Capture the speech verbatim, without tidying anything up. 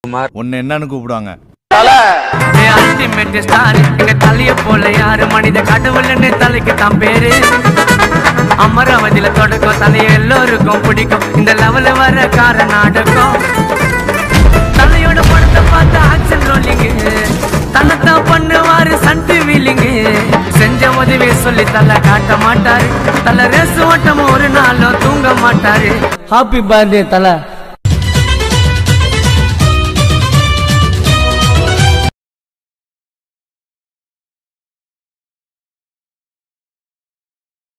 உன்னை என்னன்னு கூப்பிடுவாங்க? அல்டிமேட் ஸ்டார் எங்க தலைய போல யாரு மனித கடவுள்னு தலைக்கு தான் பேரு. அமராவதியில தொடக்கம் தலைய எல்லோருக்கும் பிடிக்கும். இந்த லெவல வர கார நாடகம் தலையோட படத்தை பார்த்து ஆக்சன் ரோலிங்கு தன்னைத்தான் பண்ணுவாரு சண்டு வீலிங்கு. செஞ்ச உதவி சொல்லி தலை காட்ட மாட்டாரு. தலை ரேசு ஓட்டம் ஒரு நாளும் தூங்க மாட்டாரு. ஹாப்பி பர்த்டே தலை.